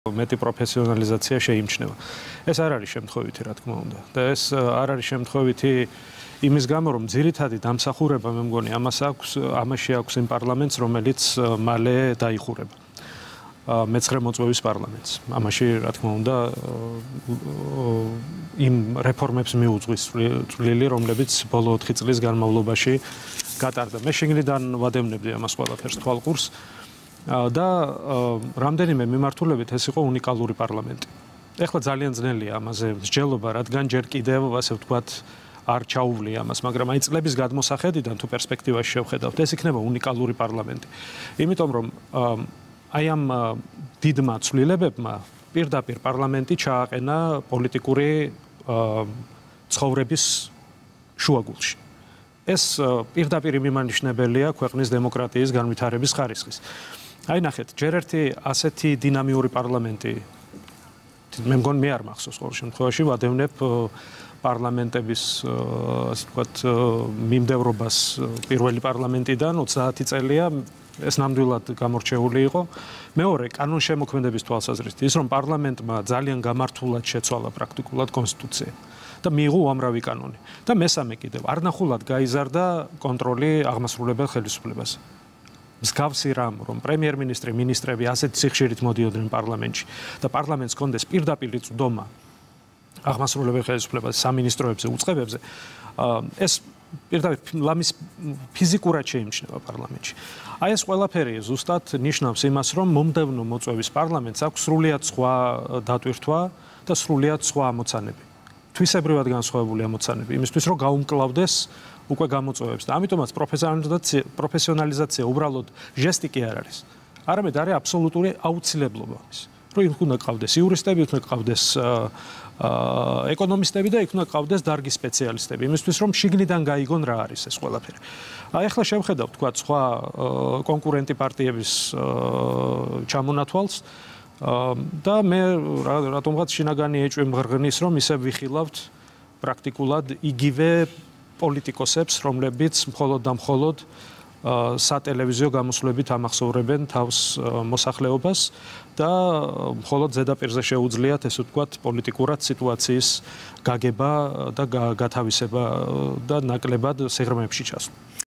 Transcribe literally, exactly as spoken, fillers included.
მეტი პროფესიონალიზაცია შეიმჩნევა. ეს არ არის შემთხვევითი, რა თქმა უნდა. და ეს არ არის შემთხვევითი იმის გამო, რომ ძირითადი დამსახურება მე მგონი ამას აქვს, ამაში აქვს იმ პარლამენტს, რომელიც მალე დაიხურება. მეცხრე მოწვევის პარლამენტს. ამაში, რა თქმა უნდა, იმ რეფორმებს მიუძღვის წვლილი, რომლებიც ბოლო ოთხი წლის განმავლობაში გატარდა. მე შიგნიდან ვადევნებდი ამას ყველაფერს თვალყურს. და რამდენიმე მიმართულებით ეს იყო უნიკალური პარლამენტი. ეხლა ძალიან ძნელია ამაზე მსჯელობა, რადგან ჯერ კიდევ, ასე ვთქვათ, არ ჩაუვლია ამას, მაგრამ აი წლების გადმოსახედიდან თუ პერსპექტივაში შევხედავთ, ეს იქნება უნიკალური პარლამენტი. იმიტომ რომ აი ამ დიდმა ცვლილებებმა პირდაპირ პარლამენტი ჩააყენა პოლიტიკური ცხოვრების შუაგულში. ეს პირდაპირ მიმანიშნებელია ქვეყნის დემოკრატიის განვითარების ხარისხის. აი ნახეთ, ჯერ ერთი ასეთი დინამიური პარლამენტი მე მგონი მე არ მახსოვს ყოველ შემთხვევაში ვადევნებ პარლამენტების ასე ვთქვათ მიმდევრობას პირველი პარლამენტიდან ოცდაათი წელია ეს ნამდვილად გამორჩეული იყო. მეორე კანონშემოქმედების თვალსაზრისით ის რომ პარლამენტმა ძალიან გამართულად შეცვალა პრაქტიკულად კონსტიტუცია და მიიღო უამრავი კანონი. და მესამე კიდევ არნახულად გაიზარდა კონტროლი აღმასრულებელ ხელისუფლებას. მსგავსი რამ, რომ პრემიერ-მინისტრი, მინისტრები ასეთ სიხშირით მოდიოდნენ პარლამენტში და პარლამენტს ჰქონდეს პირდაპირ წვდომა აღმასრულებელ ხელისუფლებას სამინისტროებზე, უწყებებზე, ეს პირდაპირ ლამის ფიზიკურად შეიმჩნევა პარლამენტში. აი ეს ყველაფერი ზუსტად ნიშნავს იმას, რომ მომდევნო მოწვევის პარლამენტს აქვს სრულიად სხვა დატვირთვა და სრულიად სხვა ამოცანები. თვისებრივად განსხვავებული ამოცანები, იმისთვის რომ გაუმკლავდეს უკვე გამოწვევებს და ამიტომაც პროფესიონალიზაცია პროფესიონალიზაცია უბრალოდ ჟესტი კი არ არის. არამედ არის აბსოლუტური აუცილებლობა ის. რომ იქ უნდა ყავდეს იურისტები, იქ უნდა ყავდეს ეკონომისტები და იქ უნდა ყავდეს დარგის სპეციალისტები, იმისთვის რომ შიგნიდან გაიგონ რა არის ეს ყველაფერი. აი ახლა შევხედავთ თქვა სხვა კონკურენტი პარტიების ჩამონათვალს და მე რატომღაც შინაგანი ეჭვი მღრღნის, რომ ისე ვიხილავთ პრაქტიკულად იგივე პოლიტიკოსებს, რომლებიც მხოლოდ და მხოლოდ სატელევიზიო გამოსვლებით ამახსოვრებენ თავს მოსახლეობას და მხოლოდ ზედაპირზე შეუძლიათ, ესე ვთქვათ, პოლიტიკურად სიტუაციის გაგება და გათავისება და ნაკლებად სიღრმეებში ჩასვლა.